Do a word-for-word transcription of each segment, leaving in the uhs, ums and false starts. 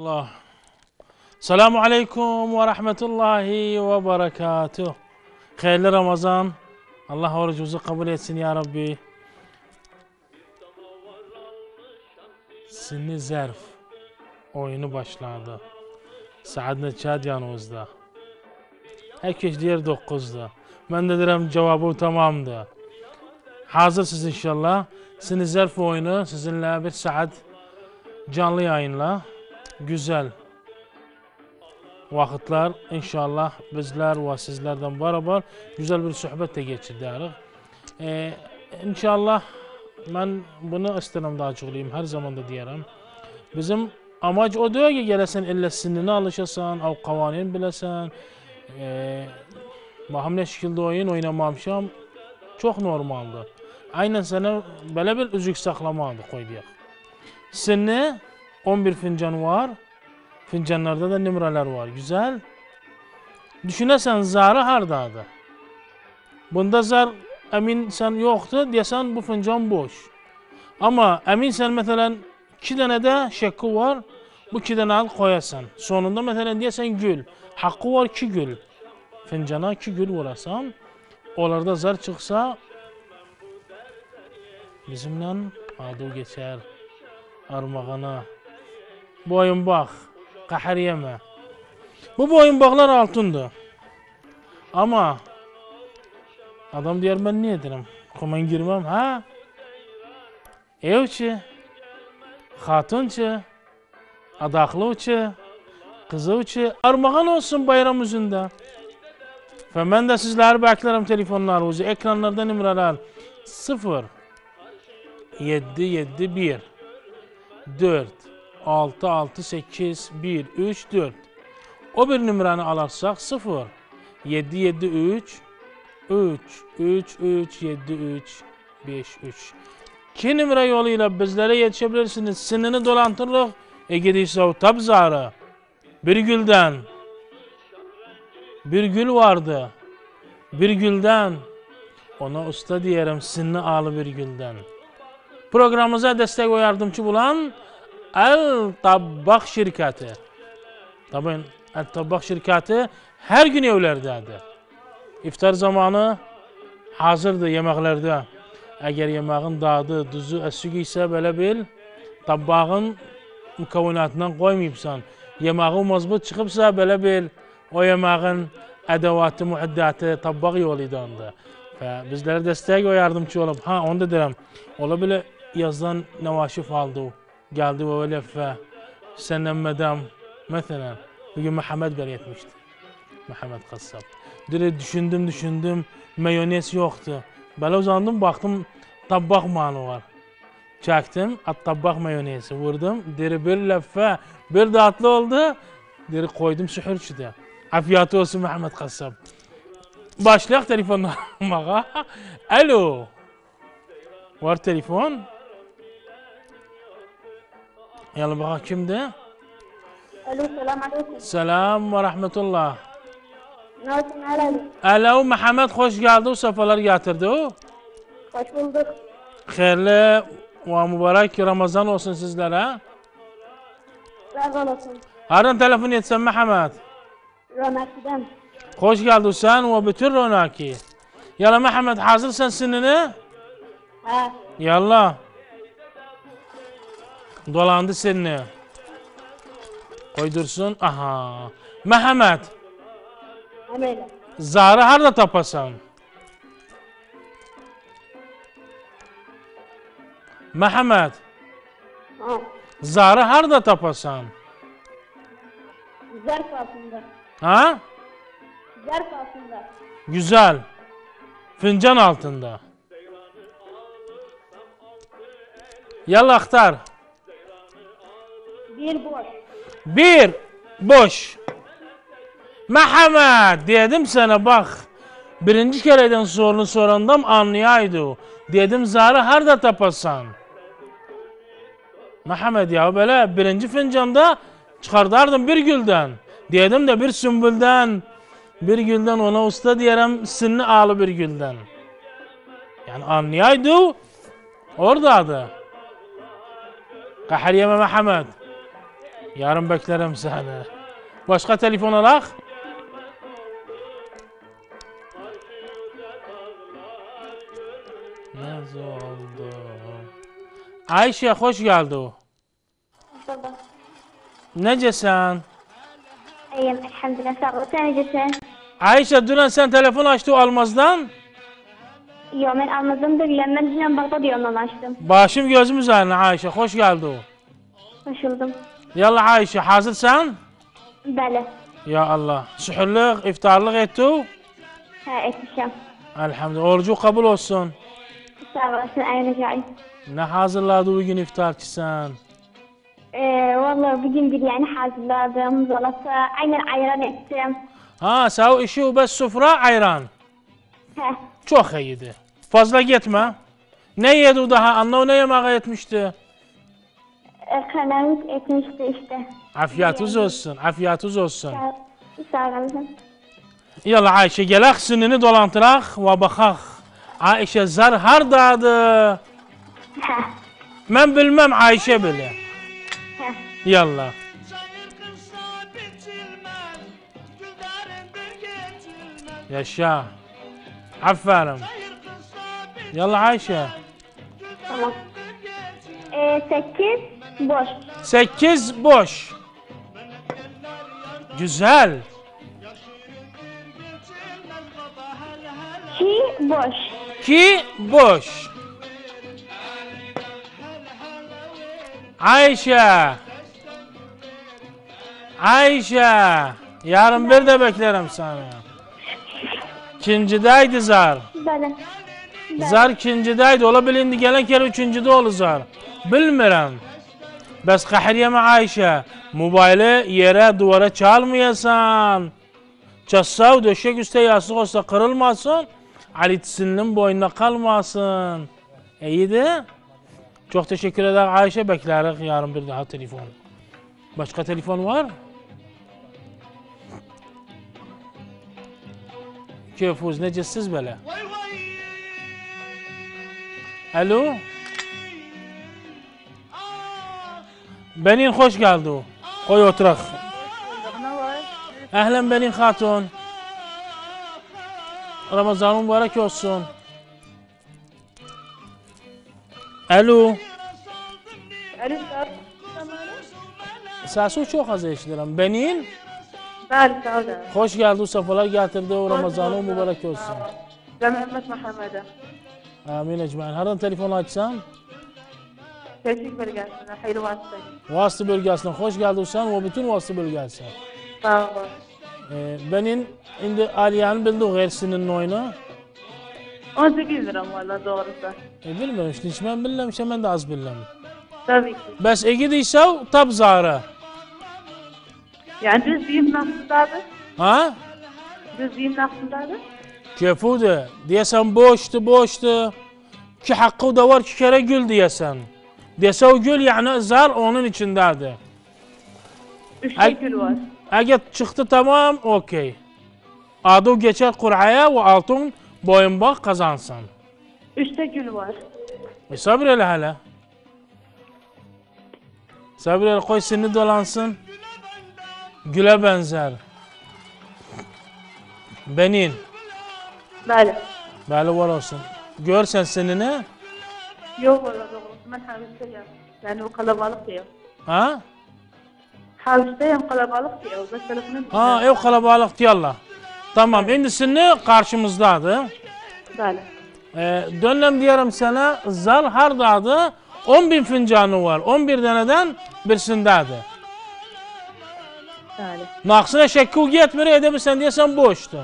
Allah. Selamun Aleyküm ve Rahmetullahi ve Berekatuh. Hayırlı Ramazan. Allah orucumuzu kabul etsin ya Rabbi. Sinni Zerf oyunu başladı. Saat neçədir yanımızda? Herkes diğer dokuzda. Ben de derim cevabı tamamdır. Hazırsınız inşallah. Sinni Zerf oyunu sizinle bir saat canlı yayınla. Güzel vakitler inşallah bizler ve sizlerden beraber güzel bir sohbet de geçirdik. Ee, inşallah ben bunu istedim daha açıklayayım, her zaman da diyelim. Bizim amaç o diyor ki gelesen illa sinini alışasan, av kavanin bilesen. Ee, Baham ne şekilde oyun oynamamışam çok normaldi. Aynen sana böyle bir üzük saklamadı koyduk. Sinni on bir fincan var. Fincanlarda da numaralar var. Güzel. Düşünesen zarı hardadır. Bunda zar emin sen yoktu desen bu fincan boş. Ama emin sen mesela iki tane de şekli var. Bu iki tane al koyasan. Sonunda mesela diyesen gül. Hakkı var iki gül. Fincana iki gül vurasan. Onlarda zar çıksa bizimle adı geçer. Armağana. Boyun bak. Kahır yeme. Bu boyun baklar altındı. Ama adam diyor ben ne ederim? Koman girmem ha? Evçi, hatunçı, adaklıçı, kızıçı, armağan olsun bayram yüzünde. Ve ben de sizleri beklerim telefonlarınızı, ekranlarda numaralar sıfır yedi yedi bir dört altı altı sekiz bir üç dört. O bir numaranı alırsak sıfır yedi yedi üç üç üç üç yedi üç beş üç. İki numara yoluyla bizlere yetişebilirsiniz. Sinini dolantırırıq. Egediyse tabzarı. Bir gülden. Bir gül vardı. Bir gülden. Ona usta diyelim sinni alı bir gülden. Programımıza destek ve yardımcı bulan El Tabbak şirketi. Tabii El Tabbak şirketi her gün evlerdedir. İftar zamanı hazırdır yemeklerde. Eğer yemeğin dadı, duzu, əsügü ise böyle bil, tabbağın mükavvinatından koymayıpsan, yemeğin mazbut çıkıpsa böyle bil, o yemeğin edevatı, muaddatı, tabbağ yoluydandı. Ve bizlere destek ve yardımcı olup, ha onu da derim, ola bile yazdan Nevaşif aldı, geldi ve öyle ve senden medam, mesela, bugün Muhammed beri etmişti. Muhammed Kassab. Dire düşündüm düşündüm, mayonez yoktu. Böyle uzandım baktım tabbak malı var. Çektim at tabbak mayonezi vurdum. Deri bir laffa bir tatlı oldu. Deri koydum sühürçüde. Afiyet olsun Mehmet Kassab. Başlayak telefonla almağa. Alo. Var telefon. Yalın bakalım kimdi? Alo, selam aleyküm. Selam ve rahmetullah. Nasılsın Ali? Alo Mehmet hoş geldi, sefalar getirdi o. Hoş bulduk. Hayırlı ve mübarek Ramazan olsun sizlere. Sağ olasın. Hardan telefon etsen Mehmet. Ronakiden. Hoş geldin sen ve bütün Ronaki. Yalla Mehmet hazırsan sinini? Ha. Yalla. Dolandı sinini. Koydursun. Aha. Mehmet. Ameyle. Zarı harda tapasan? Mehmet. Ha. Zarı harda tapasan? Zarf altında. Ha? Zarf altında. Güzel. Fincan altında. Yalla aktar. Bir boş. Bir boş. Mehmet dedim sana bak. Birinci kereden sorunu sorandam anlayaydı. Dedim zarı harda tapasan? Mehmet ya böyle birinci fincanda çıkardardım bir gülden. Dedim de bir sümbülden. Bir gülden ona usta diyelim sinni alı bir gülden. Yani anlayaydı. Oradaydı. Kahır yeme Mehmet. Yarın beklerim seni. Başka telefon alaq. Ne oldu? Ayşe hoş geldin. Baba. Necesən? İyiyim elhamdülillah sağ ol. Sen necesin? Ayşe dün sen telefon açtı almazdan. Yo ben almadım da bilen. Ben dün Bağdat yolundan açtım. Başım gözüm üzerine Ayşe hoş geldin. Hoş buldum. Yallah Ayşe hazırsan? Bəli. Ya Allah. Suhurluq, iftarlık etti. Ha etmişim. Elhamdülillah. Orucu kabul olsun. Sağ olasın ayın rica. Ne hazırladı bugün iftarki sen? Ee, vallahi bugün bir yani hazırladım. Zolata aynen ayran ettim. Ha sağ işi o bes sofra ayran. He. Çok iyiydi. Fazla gitme. Ne yedi daha? Anne o ne yemeğe etmişti? E, Kanavut etmişti işte. Afiyetiniz olsun. Afiyetiniz olsun. Sağ, sağ olasın. Yallah Ayşe gelək sinini dolantıraq ve baxaq. Ayşe zar hardadır? He. Ben bilmem Ayşe bile. He. Yallah. Yaşa. Aferin. Yallah Ayşe. Tamam. Ee, sekiz boş. Sekiz boş. Güzel. İki boş. İki boş. Ayşe. Ayşe. Yarın bir de beklerim seni. İkincideydi zar. Böyle. Zar ikincideydi. Ola bilindi gelen kere üçüncüde olur zar. Bilmiyorum. Bes kahriyeme Ayşe. Mobaylı yere duvara çalmayasan. Çatsa döşek üstte yastık olsa kırılmasın. Alitisinin boynuna kalmasın. İyiydi. Çok teşekkür ederim Ayşe. Bekleriz yarın bir daha telefon. Başka telefon var? Keyfuz necesiz böyle? Alo? Benin hoş geldin. Koy oturak. Ehlen Benin Hatun. Ramazanın mübarek olsun. Alo. Alo. Sesi çok az eşitirim. Benin. Bəli, sağ olun. Hoş geldin, sefalar getirdi. O Ramazanın mübarek olsun. Ben Mehmet Muhammed'e. Amin ecmaîn. Hardan telefon açsam? Teşekkür bölgesine, hayırlı vasıtayım. Vasıtı bölgesine hoş geldin sen ve bütün vasıtı bölgesine. Sağ olun. Ee, benim indi Aliye'nin bildiği gerisinin oyunu. on sekiz lira valla doğrusu. E bilmiyorum işte hiç ben bilmemişim ben de az bilmem. Tabii ki. Bes egidiyse tab zarı. Yani düz diyeyim nasıldadı? Ha? Düz diyeyim nasıldadı? Kefudu. Diyesen boştu boştu. Ki hakkı da var ki kere gül diyesen. Diyese o gül yani zar onun içindedir. Üçte gül var. Eğer çıktı tamam okey. Adı geçer Kur'a'ya ve altın boyunbağ kazansın. Üçte gül var. E sabır hele hele. Sabır hele koy seni dolansın. Güle benzer. Benin. Bəli. Böyle var olsun. Görsen senini. Yok valla doğrusu. Ben havisteyim. Yani o kalabalık diyor. Ha? Havisteyim kalabalık diyor. Bak telefonu. Ha ev kalabalık yallah. Tamam şimdi seni karşımızdadır. Bəli. Ee, dönem diyelim sana zal hardadır. on bin fincanı var. on bir deneden birisindedir. Bəli. Naqsına şekku gitmir edebilsen diyesen boştu.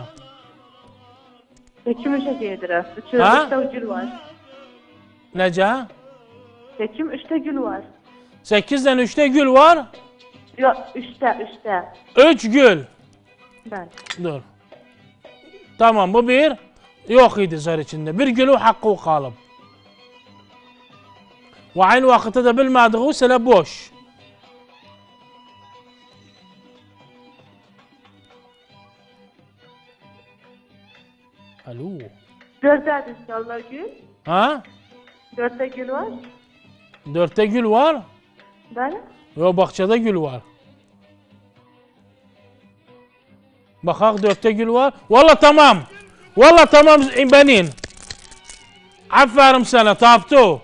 Seçim üçe gelir. Ha? Üçte gül var. Nece? Seçim üçte gül var. sekizden üçte gül var. Yok üçte üçte. üç gül. Bəli. Dur. Tamam bu bir. Yok idi zar içinde. Bir gülü hakkı kalıp. Ve aynı vakitte de bilmediği sene boş. Alo. Dörtte inşallah gül. Ha? Dörtte gül var. Dörtte gül var. Bəli. Yo bahçede gül var. Bakak dörtte gül var. Valla tamam. Valla tamam benim. Aferin sana taptı.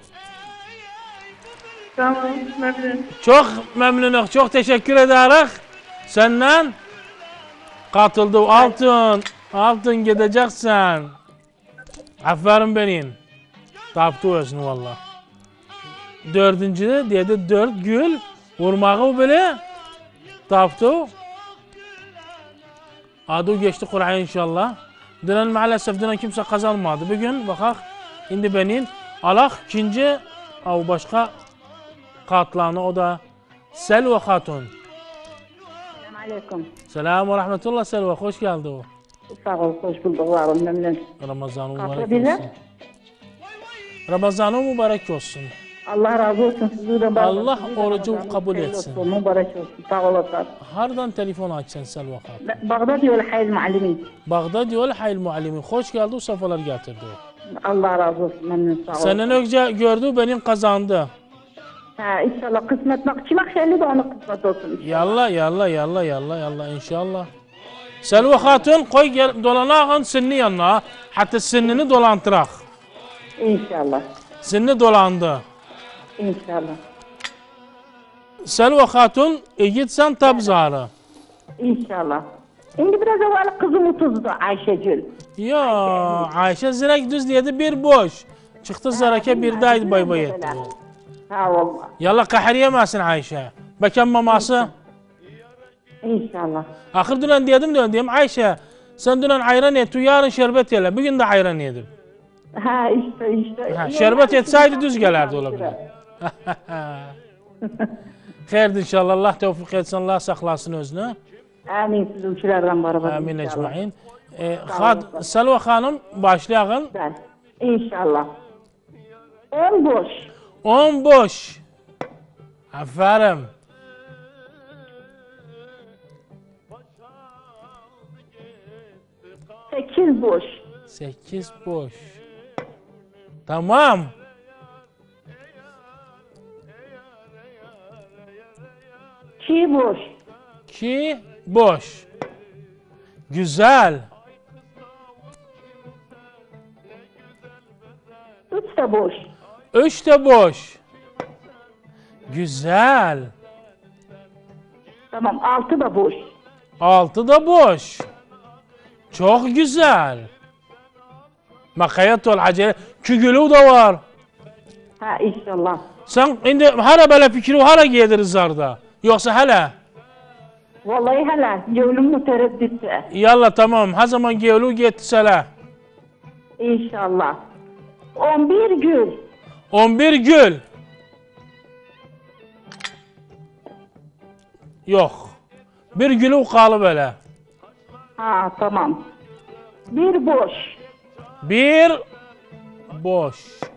Tamam, memnun. Çok memnunum. Çok teşekkür ederiz. Senden katıldı. Altın. Altın gideceksin. Aferin benim. Taptı özünü valla. Dördüncü dedi dört gül. Vurmağı böyle. Taptı. Adı geçti Kur'an inşallah. Dönen maalesef dönen kimse kazanmadı. Bugün bakak indi benim. Allah ikinci av başka katlanı o da Selva Hatun. Selamünaleyküm. Selamun ve rahmetullah Selva. Hoş geldi o. Sağ ol, hoş bulduk. Varım, memnun. Ramazan'ı Kapı mübarek bize. olsun. Ramazan'ı mübarek olsun. Allah razı olsun. Sizden de Allah orucu kabul etsin. Olsun, mübarek olsun. Sağ olasın. Hardan telefon açacaksın Selva Hatun? Bağdat yolu hayır muallimi. Bağdat yol hayl muallimi. Hoş geldi o safalar getirdi o. Allah razı olsun. Memnun, sağ ol. Senden önce gördü benim kazandı. Ha, inşallah kısmet makçımak şeyli de onu kısmet olsun. Yalla yalla yalla yalla yalla inşallah. Selva Hatun koy gel dolanağın sinni yanına. Hatta sinnini dolantırak. İnşallah. Sinni dolandı. İnşallah. Selva Hatun e, gitsen tabzarı. İnşallah. Şimdi biraz evvel kızım otuzdu Ayşegül. Ya Ayşe zirek düz diyedi bir boş. Çıktı zarake bir daydı bay bay etti. Ha vallahi. Yalla kahriyemesin Ayşe. Bekan maması. İnşallah. Ahır dünen dedim dön diyeyim Ayşe. Sen dünen ayran et, yarın şerbet yele. Bugün de ayran yedim. Ha işte işte. Ha, şerbet etseydi düz gelerdi olabilir. Hayır inşallah Allah tevfik etsin, Allah saklasın özünü. Amin siz ülkelerden beraber. Amin inşallah. ecmaîn. E, Had, Selva Hanım başlayalım. Güzel. İnşallah. On boş. On boş. Aferin. Sekiz boş. Sekiz boş. Tamam. İki boş. İki boş. Güzel. Üç de boş. Üç de boş. Güzel. Tamam altı da boş. Altı da boş. Çok güzel. Makayat ol acele. Kügülü de var. Ha inşallah. Sen indi hala böyle fikri hala giyediriz zarda. Yoksa hala. Vallahi hala yolum mütereddit. Yalla tamam. Ha zaman giyelu giyetti sala. İnşallah. On bir gül. On bir gül. Yok. Bir gülü kalı böyle. Ha tamam. Bir boş. Bir boş.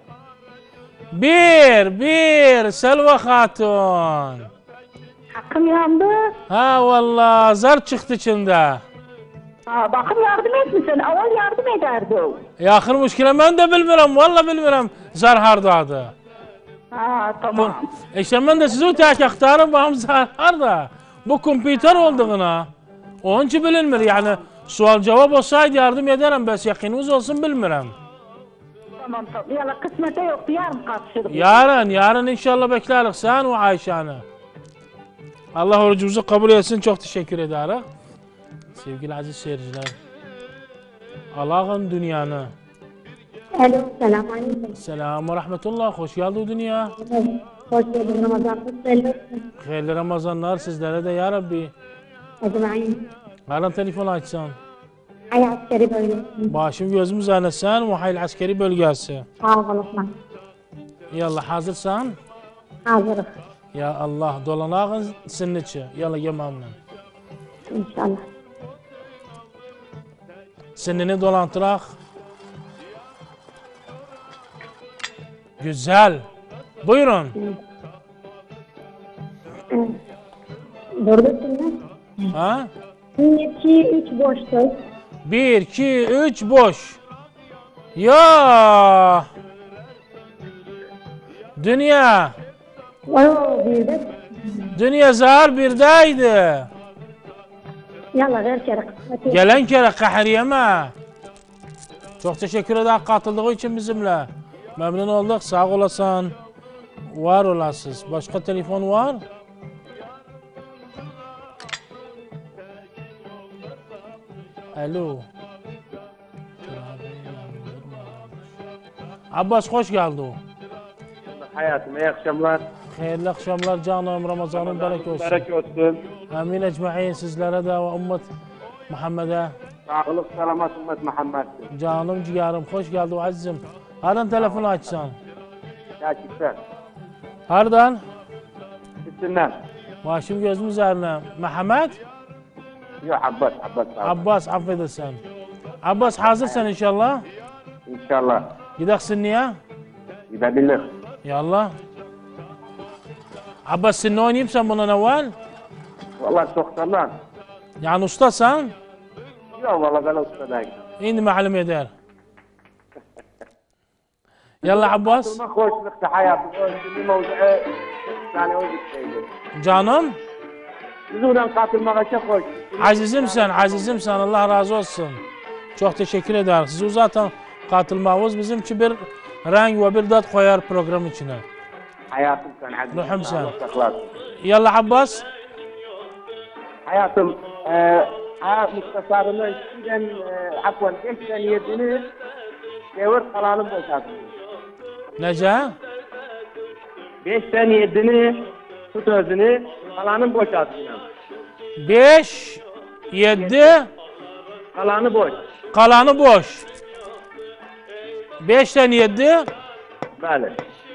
Bir, bir Selva Hatun. Hakkım yandı. Ha vallahi zar çıktı içinde. Ha bakım yardım etmişsin. Avval yardım ederdi o. Yakın müşkile ben de bilmiyorum. Vallahi bilmiyorum. Zar hardadı. Ha tamam. İşte ben de sizi tek aktarım. Bağım zar harda. Bu kompüter olduğuna. Onun için bilinmir. Yani sual cevap olsaydı yardım ederim. Bes yakınımız olsun bilmiyorum. Tamam tamam. Yala kısmete yoktu. Yarın katışırız. Yarın, yarın inşallah bekleriz sen ve Ayşe'ni. Allah orucumuzu kabul etsin. Çok teşekkür ederiz. Sevgili aziz seyirciler. Allah'ın dünyanı. Alo, selam aleyküm. Selamun rahmetullah. Hoş geldin dünya. Hoş geldin Ramazan. Selam. Hayırlı Ramazanlar sizlere de ya Rabbi. Ecmaîn. Yarın telefon açsan. Ay askeri bölgesi. Başım gözüm üzerine sen muhayil askeri bölgesi. Sağ olasın. Yallah hazırsan. Hazırız. Ya Allah dolanağın sinniçi. Yallah yemamla. İnşallah. Sinnini dolantırak. Güzel. Buyurun. Buradasın. Ha? iki, üç boştu. Bir, iki, üç boş. Ya. Dünya. Oo, bir de Dünya zar birdeydi. Yallah her kere. Gelen kere kahır yeme. Çok teşekkür ederim katıldığı için bizimle. Memnun olduk. Sağ olasın. Var olasınız. Başka telefon var? Alo. Abbas hoş geldin. Hayatım iyi akşamlar. Hayırlı akşamlar canım. Ramazanın berek olsun. Berek olsun. Amin ecmaîn sizlere de ve ümmet Muhammed'e. Sağlık, selamet ümmet Muhammed. Canım ciğerim hoş geldin azizim. Hardan telefonu açsan. Gerçekten. Hardan? Üstünden. Başım gözüm üzerine. Mehmet? Yok Abbas, Abbas. Abbas affedersen. Abbas hazırsan inşallah. İnşallah. Gideksin niye? Gidebilir. Yallah. Abbas sen ne oynayayım sen bundan evvel? Vallahi çok sallan. Yani ustasan? Yok vallahi ben ustadayım. Şimdi malum eder. Yallah Abbas. Katılmak hoşlukta hayatım. O bir mevzuya yani o bir şeydi. Canım. Bizimle katılmaya çok hoş. Azizim sen, azizim sen. Allah razı olsun. Çok teşekkür ederim. Siz zaten katılmağınız bizim için bir renk ve bir tat koyar program içine. Hayatım sen azizim. Ruhum sen. Allah saklasın. Yallah Abbas. Hayatım, e, hayat muhtasarını eskiden, e, afwan, beş sene yedini devir kalanı boşalttım. Nece? Beş sene yedini, tut özünü, kalanı boşalttım. Beş, yedi, Kalanı boş. kalanı boş. Beşten yedi, Böyle.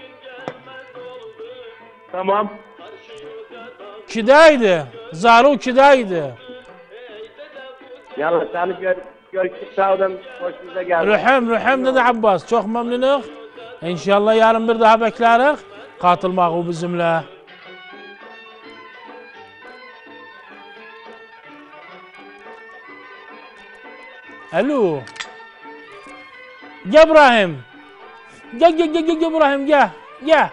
Tamam. kidaydı. Zaru kidaydı. Yallah seni gör, görüştük sağdan hoşunuza geldi. Ruhum, ruhum dedi Abbas. Çok memnunum. İnşallah yarın bir daha bekleriz. Katılmağı bizimle. Alo. Gel İbrahim. Gel gel gel gel gel İbrahim gel. Gel.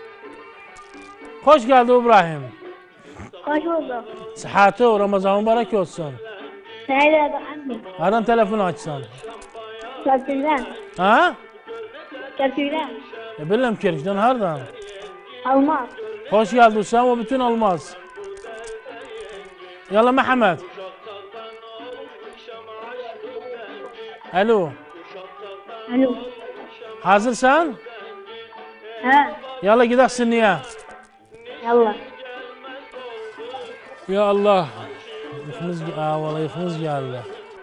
Hoş geldin İbrahim. Hoş bulduk. Sıhhatı o Ramazan mübarek olsun. Nerede anne? Nereden telefonu açsan? Köprüden. Ha? Köprüden. E bilmem Kirk'ten nereden? Almaz. Hoş geldin sen o bütün olmaz. Yalla Mehmet. Alo. Alo. Hazırsan? Ha. Yalla gidelim niye? Yallah. Ya Allah. Yıkımız, aa vallahi yıkımız geldi.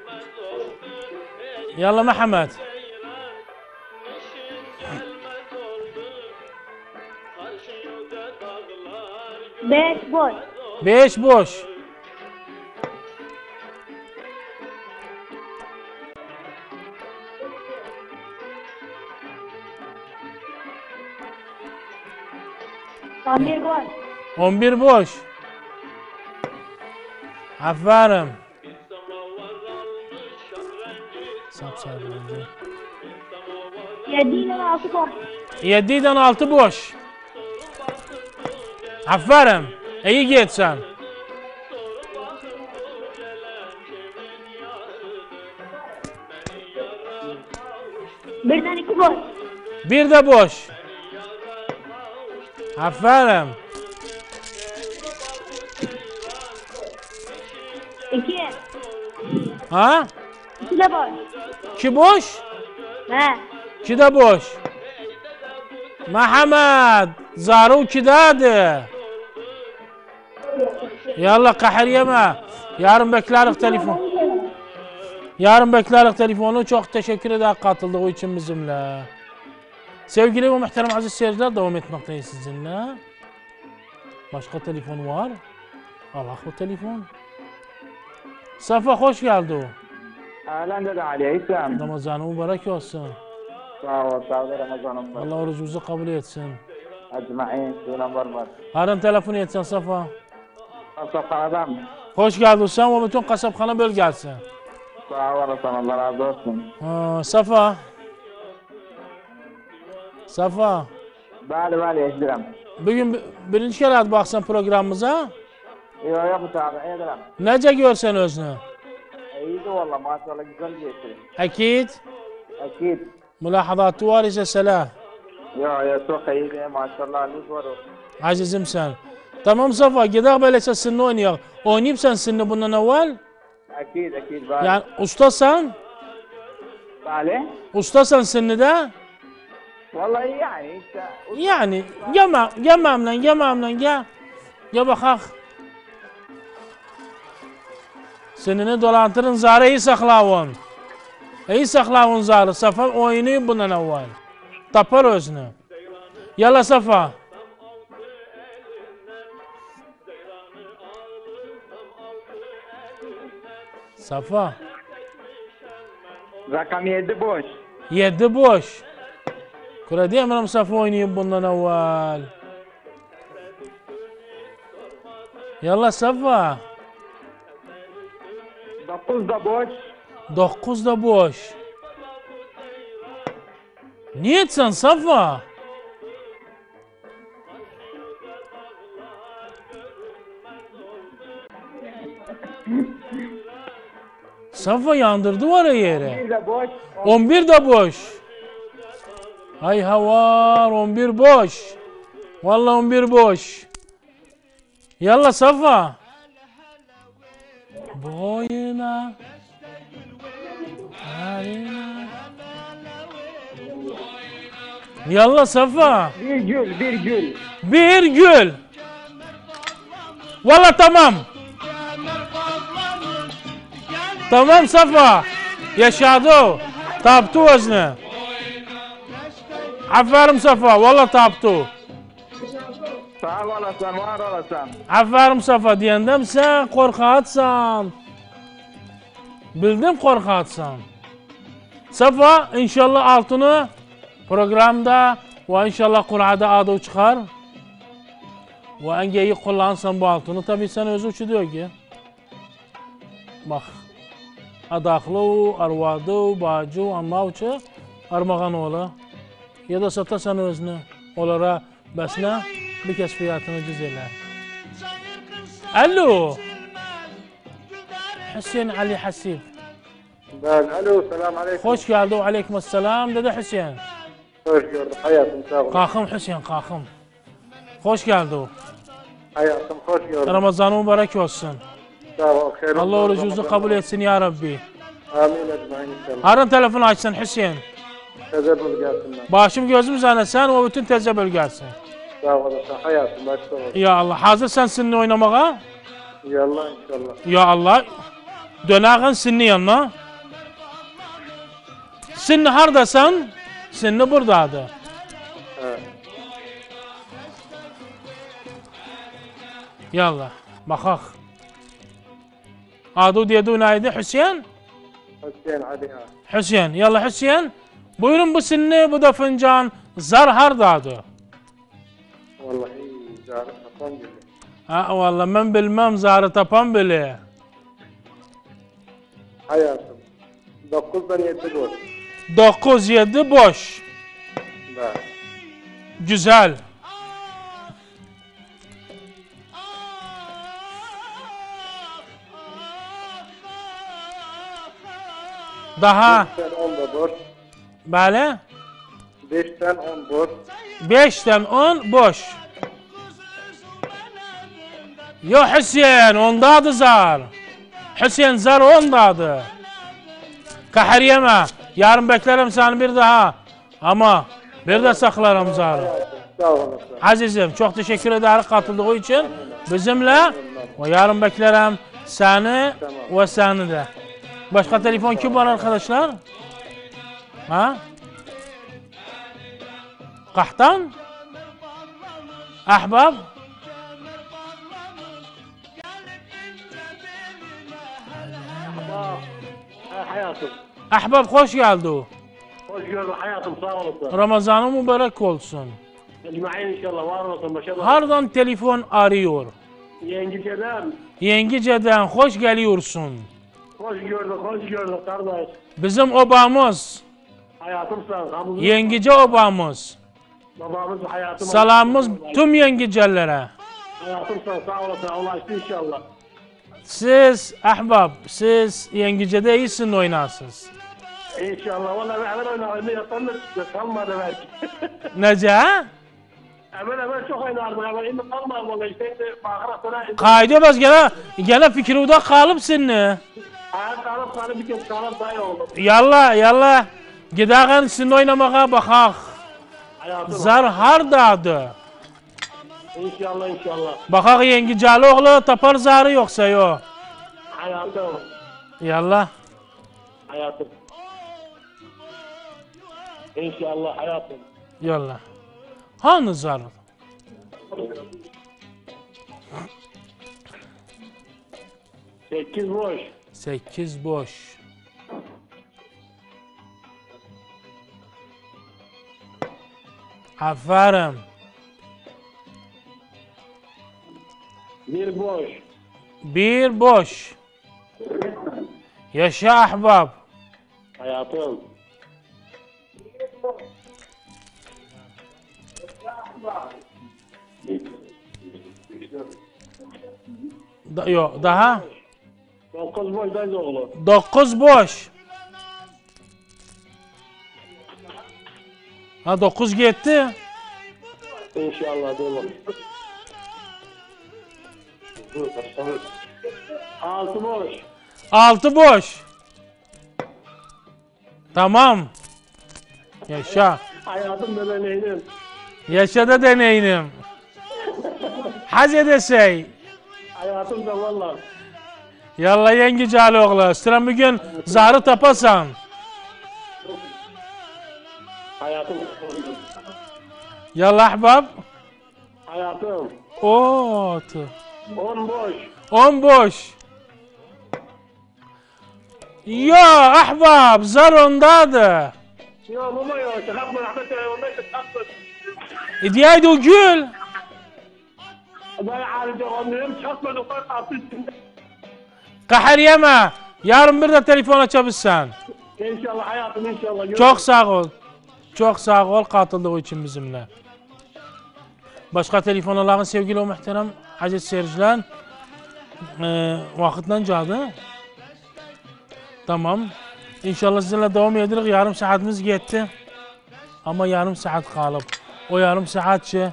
Yalla Mehmet. Beş boş. Beş boş. On bir boş. On bir boş. Aferin. Sapsarı oldu. Yedi ile altı boş. Yediden altı boş. Aferin. İyi git sen. Birden iki boş. Bir de boş. Aferin. İki. Ha? İki de boş. İki boş. Ha. İki de boş. Mehmet. Zaru iki dedi. Yallah kahır yeme. Yarın bekleriz telefon. Yarın bekleriz telefonu. Çok teşekkür ederim katıldığı için bizimle. Sevgili ve muhterem aziz seyirciler devam etmekteyiz sizinle. Başka telefon var. Allah o telefon. Safa hoş geldin. Ahlan dedi Ali İslam. Ramazanı mübarek olsun. Sağ ol, sağ ol Ramazan'ım var. Allah orucunuzu kabul etsin. Ecmaîn, suyuna var var. Harun telefon etsen Safa. Safa adam. Hoş geldin sen ve bütün kasapxana bölgesi. Sağ olasın, Allah razı olsun. Ha, Safa. Safa. Bəli, bəli, eşidirəm. Bugün bi- birinci kere baksan programımıza. Yok yok mütabaa ederim. Nece görsen özünü? İyiydi valla maşallah güzel geçti. Akid. Akid. Mülahazatı var ise selah. Yok yok çok iyiydi maşallah lüz var o. Azizim sen. Tamam Safa gidelim böylece sinni oynayalım. Oynayıp sen sinni bundan evvel. Akid akid var. Yani ustasan. Bale. Ustasan sinni de. Vallahi yani işte. Yani gelmem, gelmem lan, gelmem lan, gel. Gel bakak. Sinini dolantırın, zarı iyi saklavun. İyi saklavun zarı, Safa oynayıp bundan evvel. Tapar özünü. Yalla Safa. Safa. Rakam yedi boş. Yedi boş. Kura diyemem Safa oynayıp bundan evvel. Yalla Safa. Dokuz da boş. Dokuz da boş. Niye etsen Safa? Safa yandırdı var ya yere. Bir de boş. On bir de boş. Hay havar on bir boş. Vallahi on bir boş. Yalla Safa. Boyuna. Haline. Yalla Safa. Bir gül bir gül. Bir gül. Valla tamam. Tamam Safa. Yaşadı. Taptı özünü. Aferin Safa. Valla taptı. Sağ olasın var olasın. Aferin Safa diyendem sen korkatsan. Bildim korkatsan. Safa inşallah altını programda ve inşallah Kur'an'da adı çıkar. Ve engeyi kullansan bu altını tabi sen özü uçuyor ki. Bak. Adaklı, arvadı, bacı, amma uçu, armağan ola. Ya da satasan özünü. Olara besne bir kesfiyatını cüzeler. Alo. Hüseyin Ali Hasib. Ben alo selam aleyküm. Hoş geldin. Aleykümselam dedi Hüseyin. Hoş gördük hayatım sağ ol. Kalkım Hüseyin kalkım. Hoş geldin. Hayatım hoş gördüm. Ramazanı mübarek olsun. Sağ ol. Hayırlı Allah olsun. orucunuzu kabul etsin ya Rabbi. Amin ecmaîn inşallah. Harın telefonu açsın Hüseyin. Tezebbül gelsinler. Başım gözüm üzerine sen o bütün tezebül gelsin. Sağ olasın hayatım başta olsun. Ya Allah hazır sen sinni oynamaya. Yallah inşallah. Ya Allah. Dönağın sinni yanına. Sinni hardasan sinni buradadır. Evet. Yallah bakak. Adı diyedi neydi Hüseyin? Hüseyin hadi ya. Hüseyin. Yallah Hüseyin. Buyurun bu sinni bu da fincan zar hardadır. Vallahi zarı kafam gibi. Ha vallahi ben bilmem zarı tapan bile. Hayatım. Dokuzdan yedi boş. Dokuz yedi boş. Da. Güzel. Daha. Beşten on da boş. Böyle. Beşten on boş. Beşten on boş. Yo Hüseyin ondadı zar. Hüseyin zar ondadı. Kahır yeme. Yarın beklerim seni bir daha. Ama bir de saklarım zarı. Sağ olasın. Azizim çok teşekkür ederim katıldığı için. Bizimle ve yarın beklerim seni ve seni de. Başka telefon kim var arkadaşlar? Ha? Kahtan? Ahbab? Ha, hayatım. Ahbab hoş geldin. Hoş gördük hayatım sağ olasın. Ramazanı mübarek olsun. Ecmaîn inşallah var olasın maşallah. Hardan telefon arıyor. Yengiceden. Yengiceden hoş geliyorsun. Hoş gördük, hoş gördük kardeş. Bizim obamız, Hayatım sen, hamımız, yengice obamız. babamız hayatım. Salamımız tüm yengicellere. Hayatım sen sağ olasın. Ulaştı inşallah. Siz ahbab, siz yengecede iyisin oynarsınız. İnşallah. Vallahi ben hemen oynarım. Yatan da kalmadı belki. Nece? Hemen hemen çok oynardım. Hemen şimdi kalmadı vallahi. İşte bakıra sana. Kaydı baz gene, gene fikrimde kalıp seni. Hayat kalıp kalıp bir kez kalıp daha iyi oldu. Yallah, yallah. Gideğen sizinle oynamaya bakak. Hayatım. Zar hardadı. İnşallah inşallah. Bakak yengecali oğlu tapar zarı yoksa yo. Hayatım. Yallah. Hayatım. İnşallah hayatım. Yallah. Hanı zarı? Sekiz boş. Sekiz boş. Aferin. Bir boş. Bir boş. Yaşa ahbab. Hayatım. Da, yo, daha. Dokuz boştayız oğlum. Dokuz boş. Ha dokuz gitti. İnşallah dolu. Altı boş. Altı boş. Tamam. Yaşa. Hayatım bebeğim. Yaşa da deneyim. Haz edesey. Hayatım da valla. Yallah yenge cali oğlu. Sıra bir gün zarı tapasan. Hayatım. Yallah ahbab. Hayatım. Ot. On boş. On boş. Ya ahbab zar ondadı. Ya baba ya çıkartma Ahmet ya ondan çıkartma. İdiyaydı o gül. Ben ayrıca onları çıkartma doktor altı üstünde. Kahır yeme. Yarın bir de telefon açabilsen. İnşallah hayatım inşallah. Çok sağ ol. Çok sağ ol katıldığı için bizimle. Başka telefonların sevgili o muhterem aziz seyirciler. Ee, vakitten caldı. Tamam. İnşallah sizinle devam ederiz. Yarım saatimiz gitti. Ama yarım saat kalıp. O yarım saatçi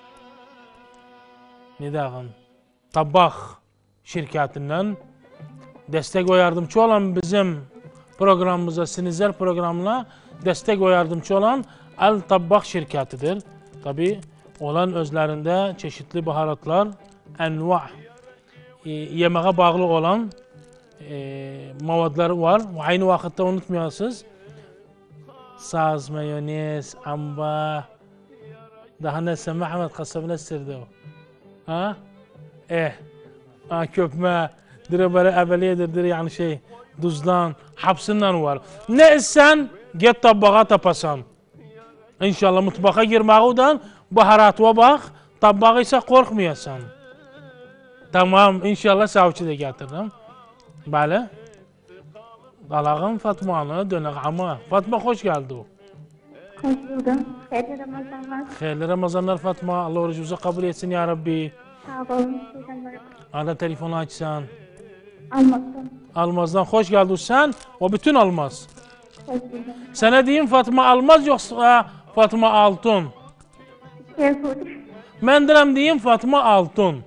ne dağın? Tabak şirketinden destek o yardımcı olan bizim programımıza, Sinizler programına destek o yardımcı olan El Tabak şirketidir. Tabi olan özlerinde çeşitli baharatlar, enva e, yemeğe bağlı olan e, mavadları var. Aynı vakitte unutmayasınız. Saz, mayonez, amba, daha neyse Mehmet kasabına sirdi o. Ha? Eh, ha, köpme, dire böyle evveliyedir, dire yani şey, duzdan, hapsinden var. Ne isen, git tabağa tapasan. İnşallah mutfağa girmağıdan baharatına bak, tabağı ise korkmayasan. Tamam, inşallah savcı da getiririm. Böyle. Dalağım Fatma'nı dönek ama. Fatma hoş geldi o. Hoş buldum. Hayırlı Ramazanlar. Hayırlı Ramazanlar Fatma. Allah orucunuzu kabul etsin ya Rabbi. Sağ olun. Sizden beraber. Arada telefonu açsan. Almazsın. Almaz'dan hoş geldin sen. O bütün Almaz. Hoş buldum. Sana diyeyim Fatma Almaz yoksa Fatma Altun. Şey buldum. Ben direm diyeyim Fatma Altun.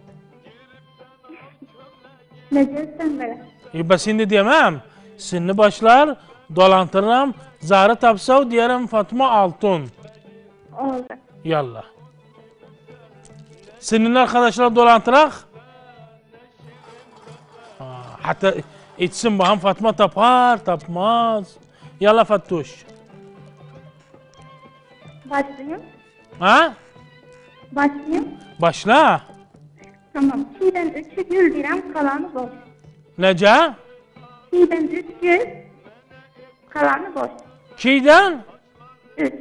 Ne diyorsun böyle? E ben şimdi diyemem. Şimdi başlar dolantırım. Zarı tapsav diyelim Fatma Altun. Oldu. Yallah. Senin arkadaşlar dolantırak. Aa, hatta içsin baham Fatma tapar tapmaz. Yallah Fattuş. Başlayayım. Ha? Başlayayım. Başla. Tamam. Çiğden üçü gül direm kalanı boş. Nece? Çiğden üç gül kalanı boş. Kiyden? Üç.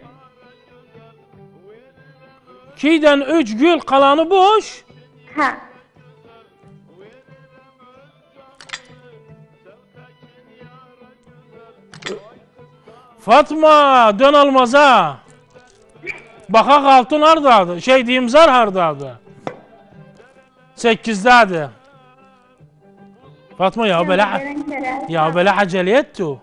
Kiyden üç gül kalanı boş. Ha. Fatma dön Almaz'a. Bakak altın hardadı. Şey diyeyim zar hardadı. sekizdədir. Fatma ya böyle ya böyle acele et tu.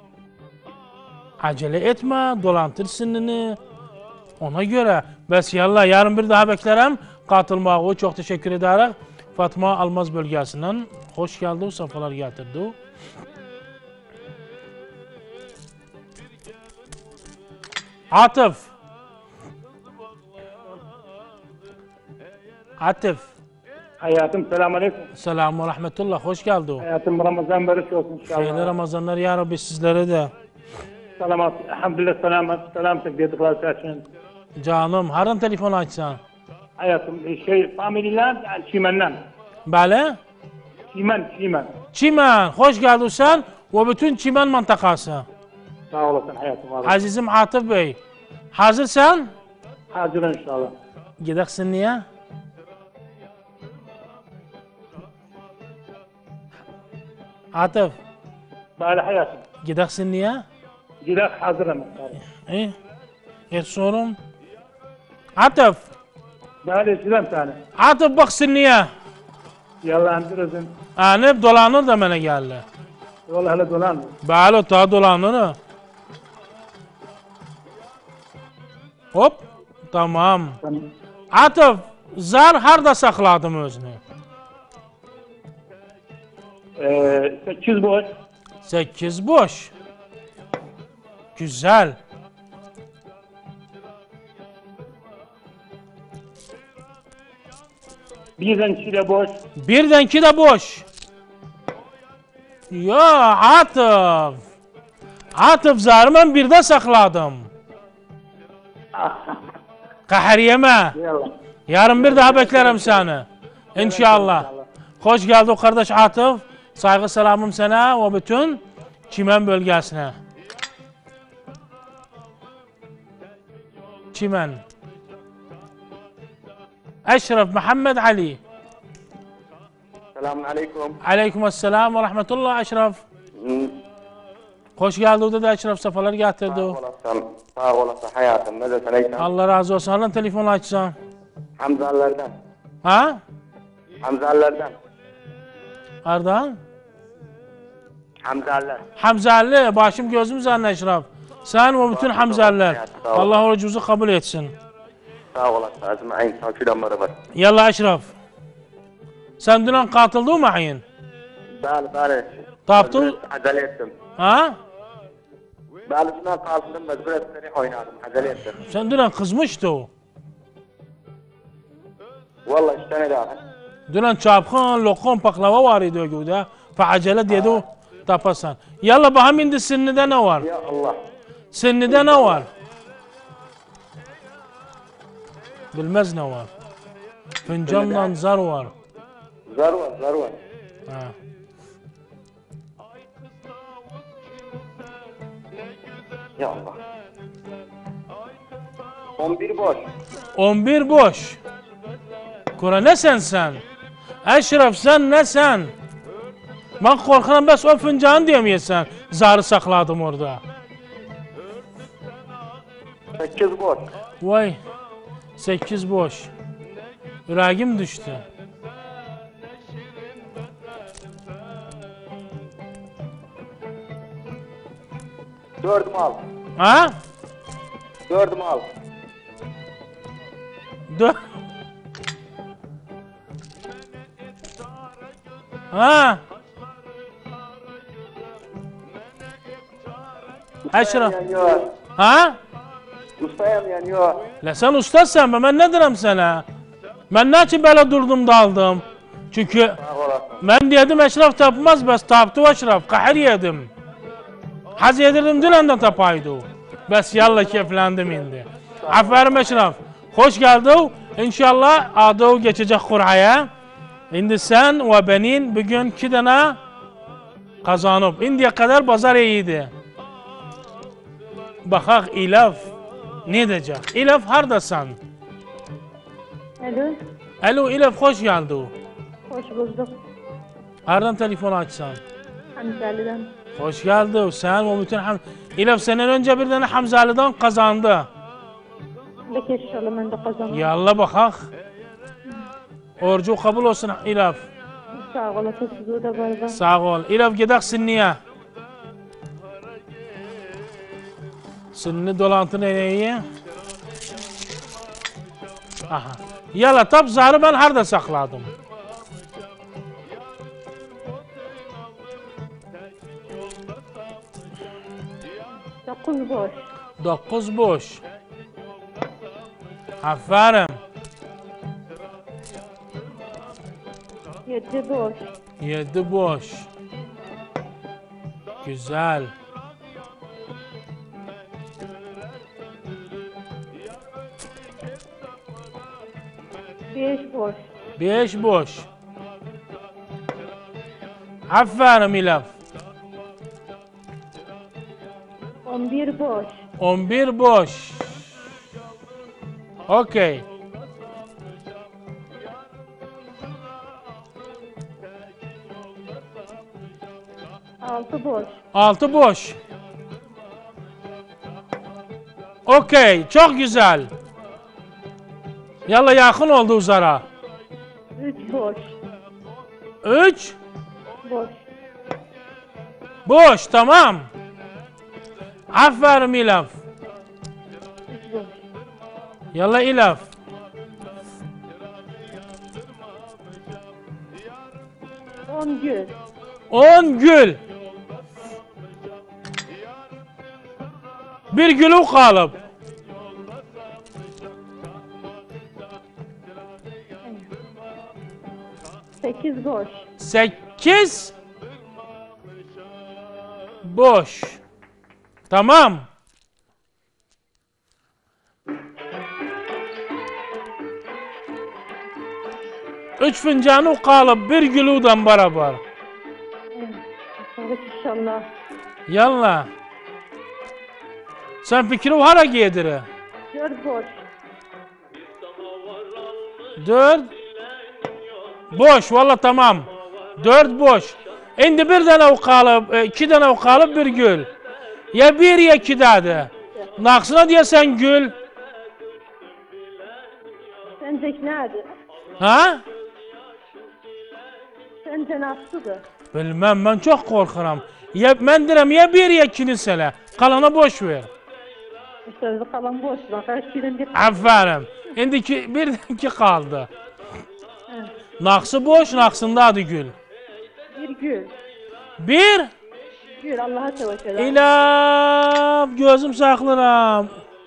Acele etme, dolantır sinini. Ona göre. Bəs yallah yarın bir daha beklerim. Katılmağı çok teşekkür ederim. Fatma Almaz bölgesinden hoş geldi, safalar getirdi. Atıf. Atıf. Hayatım selamünaleyküm. Selamun rahmetullah, hoş geldin. Hayatım Ramazan barış olsun inşallah. Hayırlı Ramazanlar ya Rabbi sizlere de. Selamat, elhamdülillah selamat, selamsın dedikler için. Canım, harın telefon açsan. Hayatım şey, familiyden, yani Çimen'den. Bəli? Çimen, Çimen. Çimen, hoş geldin sen ve bütün Çimen mantakası. Sağ olasın hayatım. Abi. Azizim Atıf Bey, hazırsan? Hazırım inşallah. Gideksin niye? Atıf, Böyle hayatım. gideksin niye? Gidek hazırım. İyi. Et sorun. Atıf, Böyle sizem seni. Atıf baksın niye? Yalandırırsın. Anıp dolanır da bana geldi. Vallahi hele dolan. Bəli, ta dolanır. Hop, tamam. Sen Atıf, zar harda saxladım özünü? Ee, sekiz boş. sekiz boş. Güzel. Birden çile boş. Birden iki de boş. Ya Atıf. Atıf zarı ben birde sakladım. Kahır yeme. Yallah. Yarın bir daha beklerim seni. İnşallah. Hoş geldin kardeş Atıf. Saygı selamım sana ve bütün Çimen bölgesine. Çimen. Eşref Muhammed Ali. Selamun aleyküm. Aleykümselam ve rahmetullah Eşref. Hoş geldin dedi Eşref, sefalar getirdi. Sağ olasın, sağ olasın hayatım. Ne desen eysen? Allah razı olsun. Hala telefon açsan. Hamzalardan, Ha? Hamzalardan, Ardan? Hamzalar. Hamzali, başım gözüm zanne Eşref. Sen ve bütün Hamzaliler. Allah orucumuzu kabul etsin. Sağ olasın, azmain, takülen beraber. Yallah Eşref. Sen dünen katıldın mı ayin? Bari, bari. Taptın? Acele ettim. Ha? Bari dünden kaldım, ben biraz seni oynadım, acele ettim. Sen dünen kızmıştı o. Vallahi işte ne daha? Dünen çapkın, lokon, paklava var idi o güde. Faacele dedi o. Tapasan. Yallah baham indi sinnide ne var? Ya Allah. Sinnide ne var? Bilmez ne var. Fincanla zar var. Zar var, zar var. Ha. Ya Allah. on bir boş. on bir boş. Kura ne sen sen? Eşref sen ne sen? Ben korkarım bes o fincanı diyemeyesen. Zarı sakladım orada. sekiz boş. Vay. Sekiz boş. Yüreğim düştü. dört mal. Ha? dört mal. Dö Ha? Eşref. Yanıyor. Ha? Ustayım yanıyor. La sen ustasın be, ben ne derim sana? Ben ne için böyle durdum daldım? Çünkü Sağ olasın. ben dedim Eşref tapmaz, bes taptı Eşref, kahır yedim. Haz yedirdim dünenden tapaydı. Bes yallah keyiflendim indi. Aferin Eşref, hoş geldin. İnşallah adı geçecek kuraya. Şimdi sen ve benim bugün iki tane kazanıp, indiye kadar pazar iyiydi. Bakak İlaf ne diyecek? İlaf hardasan? Alo, Alo İlaf, hoş geldin. hoş bulduk. Hardan telefon açsan? Hamzali'den. Hoş geldin. Sen ve bütün Ham... İlaf senden önce bir tane Hamzali'den kazandı. Belki inşallah ben de kazanırım. Yallah bakak. Orucu kabul olsun İlaf. Sağ olasın sizi de barda. Sağ ol. İlaf gidelim sinniye. Sinni dolantı nereye? Aha. Yala tap zarı ben harda sakladım. Dokuz boş. Dokuz boş. Aferin. Yedi boş. Yedi boş. Güzel. Beş boş. Beş boş. Aferin İlaf. On bir boş. On bir boş. Okey. Altı boş. Altı boş. Okey. Çok güzel. Yalla yakın oldu uzara. Üç boş. Üç. Boş. Boş. Tamam. Aferin İlaf. Üç boş. Yalla İlaf. On gül. On gül. Bir gülü kalıp. Sekiz boş. Sekiz. Boş. Tamam. Üç fincanı kalıp bir gülüden beraber. Evet inşallah. Yalla. Sen fikri hara giydire? Dört boş. Dört. Boş. Valla tamam. Dört boş. Şimdi bir tane kalıp, iki tane kalıp bir gül. Ya bir ya iki dedi. Naksına diye sen gül. Sence nerede? Ha? Sence nasıldı? Bilmem ben çok korkuram. Ya ben direm ya bir ya ikini sele. Kalanı boş ver. İşte kalan boş. Bak her şeyden bir... Aferin. Şimdi iki, bir iki kaldı. Naksı boş, naksında adı gül. Bir gül. Bir. Gül Allah'a tevekkül. İlaf gözüm saklıram.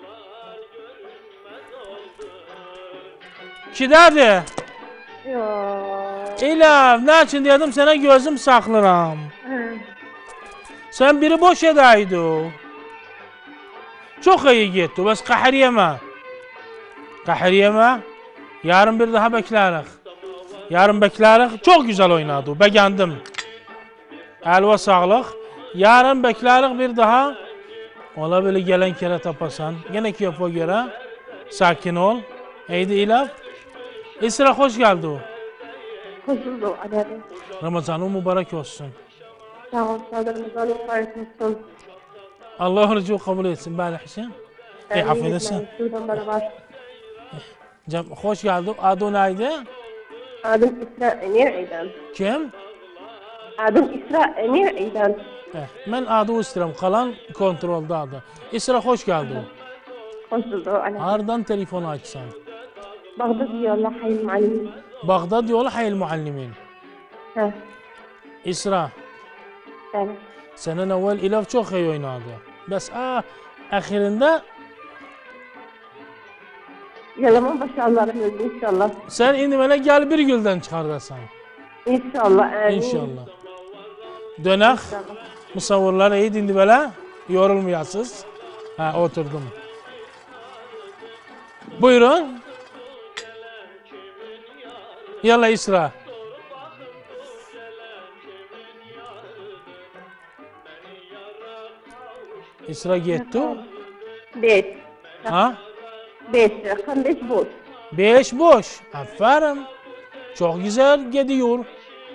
Kidadı. Yok. İlaf ne için dedim sana gözüm saklıram. Hı. Sen biri boş edaydı. Çok iyi gitti. Bas kahır yeme. Kahır yeme. Yarın bir daha bekleriz. Yarın bekleriz. Çok güzel oynadı. Beğendim. Elva sağlık. Yarın bekleriz bir daha. Ola böyle gelen kere tapasan. Gene kiyofa göre. Sakin ol. Eydi İlaf. İsra hoş geldi. Hoş bulduk. Hadi. Ramazanın mübarek olsun. Sağ ol. Sağlarımızdan mübarek olsun. Allah orucu kabul etsin. Bana Hüseyin. Ey affedersin. Şuradan bana var. Cem, hoş geldin. Adı neydi? Adım İsra Emir Eydan. Kim? Adım İsra Emir Eydan. Eh, ben adı istedim. Kalan kontrolde adı. İsra hoş geldin. Hoş bulduk. Hadi. Hardan telefonu açsan. Bağdat diyorlar hayır muallim. Bağdat yolu hayal muallimin. Ha. İsra. Evet. Senen evvel İlaf çok iyi oynadı. Bes ah, ahirinde Yalaman başarılarım öldü inşallah. sen indi bana gel bir gülden çıkardasan. İnşallah. Amin. İnşallah. Dönek. Musavvurlar iyi indi böyle. Yorulmayasız. Ha oturdum. Buyurun. Yalla İsra. İsra gitti. Beş. Ha? Beş. Rakam beş boş. Beş boş. Aferin. Çok güzel gidiyor.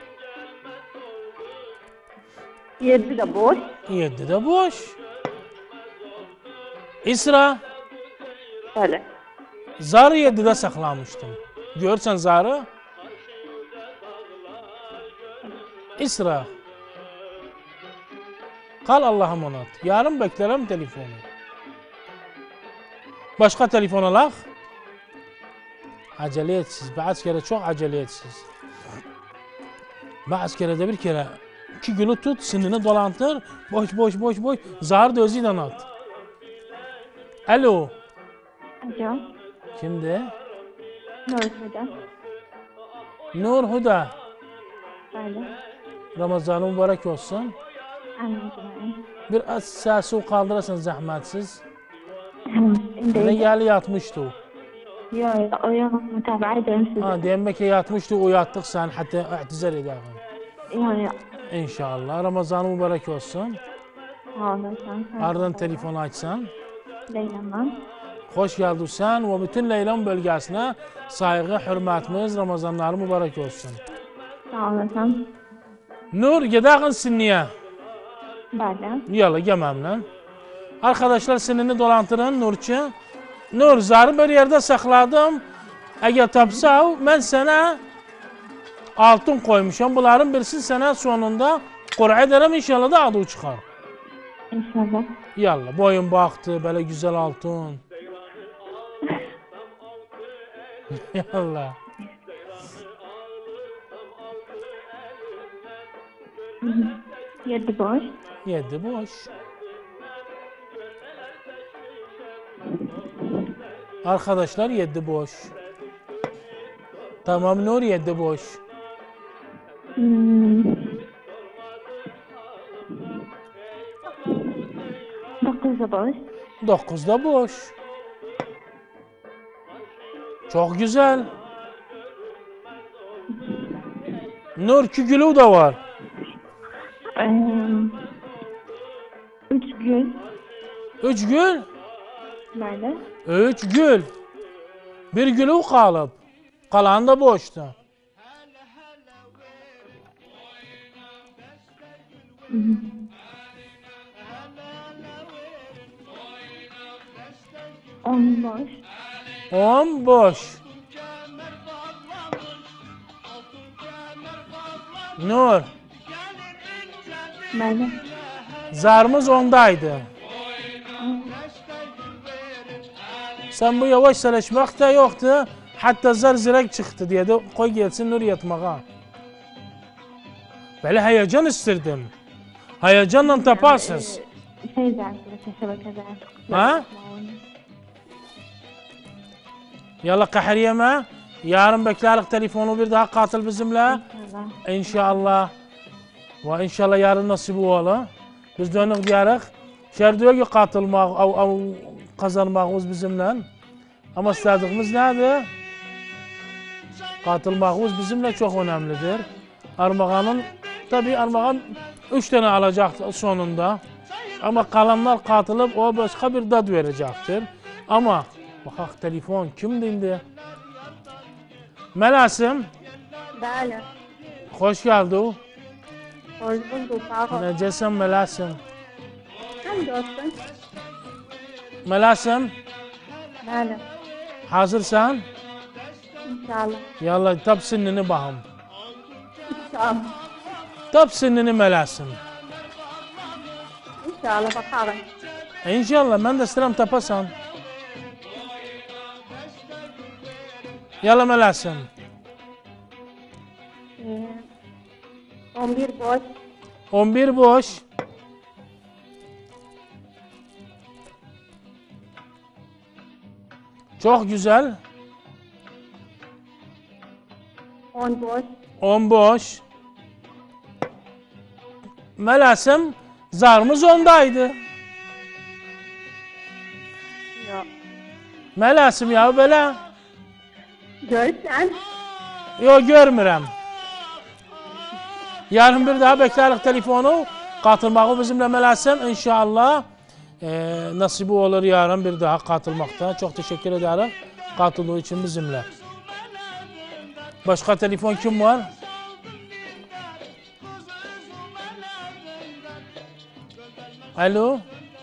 Yedi de boş. Yedi de boş. İsra. Öyle. Zarı yedide saklamıştım. Görsen zarı. İsra. Kal Allah'a emanet. Yarın beklerim telefonu. Başka telefon alak. Acele etsiz. Bazı kere çok acele etsiz. Bazı kere de bir kere iki gülü tut, sinini dolantır. Boş boş boş boş. Zahar da özüyle at. Alo. Alo. Kimdi? Nur Huda. Nur Huda. Böyle. Ramazanı mübarek olsun. Anneciğim. Biraz sesi kaldırasın zahmetsiz. Şimdi Ne yali yatmıştı o. yok, uyanıp mütabaa ederim size. Ha, demek ki yatmıştı, uyattık sen hatta i'tizar ederim. Yok yok. İnşallah. Ramazanı mübarek olsun. Sağ olasın. Ardından telefonu açsan. Leyla'dan. Hoş geldin sen ve bütün Leylan bölgesine saygı, hürmetimiz, Ramazanları mübarek olsun. Sağ olasın. Nur, gidelim sinniye. Böyle. Yalla gememle. Arkadaşlar sinini dolantırın Nurçu. Nur, zarı bir yerde sakladım. Eğer tapsa, ben sana altın koymuşum. Bunların birisi sana sonunda Kur'a ederim inşallah da adı çıkar. İnşallah. Yalla, boyun baktı, böyle güzel altın. Yalla. Yedi boş. Yedi boş. Arkadaşlar yedi boş. Tamam Nur, yedi boş. Hmm. Dokuz da boş. Dokuz da boş. Çok güzel. Nur, iki gülü de var. Ee, üç gül. Üç gül. Böyle. Üç gül. Bir gülü kalıp. Kalan da boştu. On boş. On boş. Nur, Böyle. zarımız ondaydı. Sen bu yavaş çalışmak da yoktu. Hatta zar zirek çıktı diye de koy gelsin Nur yatmağa. Böyle heyecan isterdim. Heyecanla taparsınız. Şey zaten. Şebekede. Ha? Yalla kahriyeme. Yarın beklerik telefonu bir daha katıl bizimle. İnşallah. İnşallah. Ve inşallah yarın nasip olur. Biz dönük diyerek. Şerdiye ki katılmak, av, av, kazanmağımız bizimle. Ama istediğimiz nedir? Katılmağımız bizimle çok önemlidir. Armağanın, tabi Armağan üç tane alacak sonunda. Ama kalanlar katılıp o başka bir dad verecektir. Ama bak telefon kim dindi? Melasim, Böyle. hoş geldin. Hoş bulduk. Sağ ol. Necesin Melasim? Hamdolsun. Melasim, Böyle. hazırsan? İnşallah. Yalla tab sinini bahım. İnşallah. Tab sinini Melasim. İnşallah bakalım. İnşallah ben de isterim tapasan. Yalla Melasim. Ee, on bir boş. on bir boş. Çok güzel. on boş. on boş. Melasim, zarımız ondaydı. Yok. Melasim ya böyle. Görsen. Yok görmürəm. Yarın bir daha beklerik telefonu. Katılmağı bizimle Melasim inşallah. E, nasibi olur yarın bir daha katılmakta. Çok teşekkür ederim katıldığı için bizimle. Başka telefon kim var? Alo.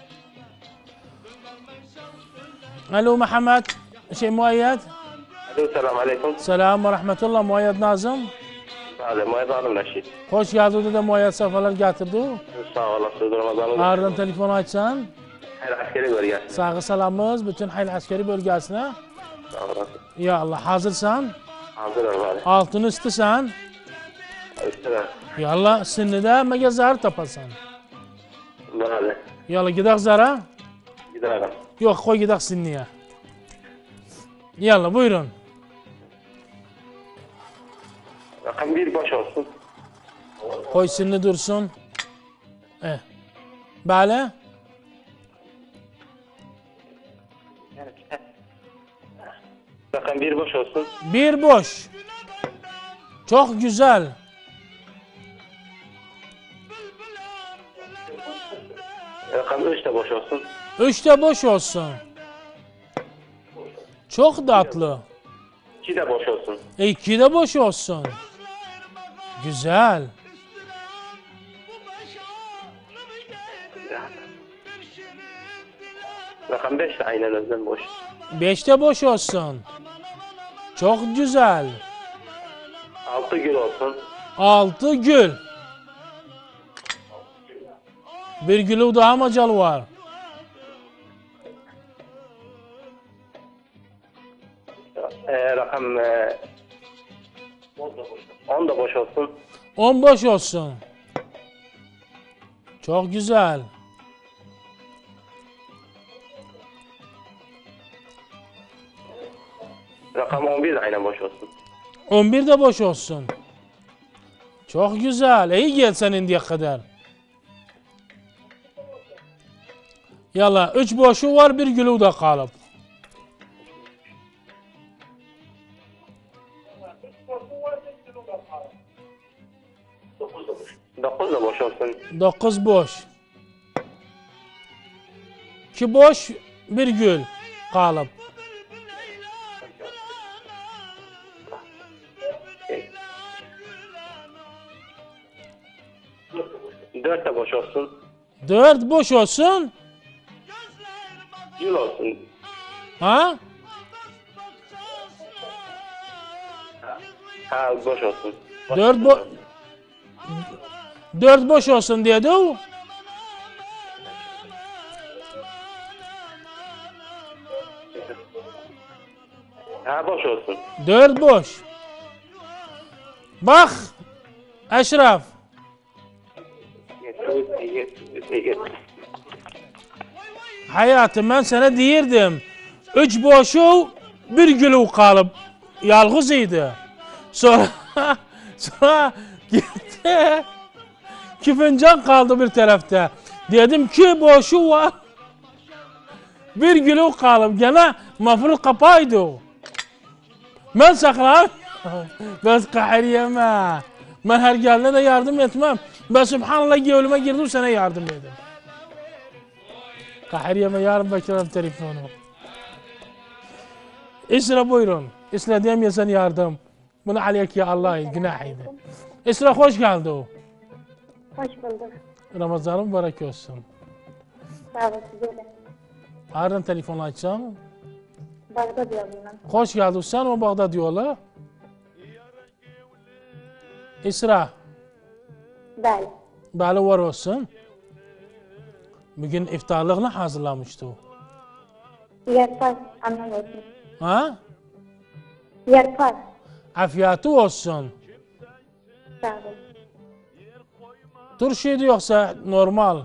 Alo Muhammed. Şey Muayyed. Alo, selam aleyküm. Selam ve rahmetullah Muayyed Nazım. Ramazanım Reşit. Hoş geldin de muayyer safalar getirdi. Sağ olasınız Ramazanım. Ağrıdan telefon açsan. Hayır askeri bölgesi. Sağı salamız bütün hayli askeri bölgesine. Sağ olasın. Ya Allah hazırsan. Hazırım abi. Altın üstüsen. Üstüne. Yalla sinnide mege zar tapasan. Hadi. Yalla gidak zara. Gidelim. Yok koy gidak sinniye. Yalla buyurun. Rakam bir boş olsun. Koy sinni dursun. Eh. Bale. Rakam bir boş olsun. Bir boş. Çok güzel. Rakam üç de boş olsun. Üç de boş olsun. Çok tatlı. iki de boş olsun. E iki de boş olsun. Güzel. Rakam beş de aynen özden boş. Beş de boş olsun. Çok güzel. altı gül olsun. Altı gül. Bir gülü daha macal var. Ee, rakam e, on da boş olsun. On boş olsun. Çok güzel. Rakam on bir de aynen boş olsun. On bir de boş olsun. Çok güzel. İyi gelsen indiye kadar. Yalla üç boşu var bir gülü de kalıp. dokuz da boş olsun. Dokuz boş. İki boş bir gül kalıp. dört de boş olsun. Dört boş olsun. Gül olsun. Ha? Ha boş olsun. Boş Dört olsun. bo Dört boş olsun dedi o. Ha boş olsun. Dört boş. Bak Eşref. Hayatım ben sana diyirdim. Üç boşu bir gülü kalıp yalğız idi. Sonra sonra gitti. İki fincan kaldı bir tarafta. Dedim ki boşu var. Bir gülü kalıp gene maful kapaydı o. Ben saklan. Ben kahriyeme. Ben her geldiğinde de yardım etmem. Ben subhanallah gönlüme girdim sana yardım edeyim. Kahriyeme yarın beklerim telefonu. İsra buyurun. İsra diyem ya sen yardım. Bunu aleyk ya Allah günahıydı. İsra hoş geldi o. Hoş bulduk. Ramazanın mübarek olsun. Sağ olun size de. Nereden telefonu açacağım? Bağda diyorum ben. Hoş geldin. Sen o Bağdat diyorlar. İsra. Bəli. Bəli var olsun. Bugün iftarlığını hazırlamıştı o. Yerpar anlam olsun. Ha? Yerpar. Afiyatı olsun. Sağ olun. Turşuydu yoksa normal?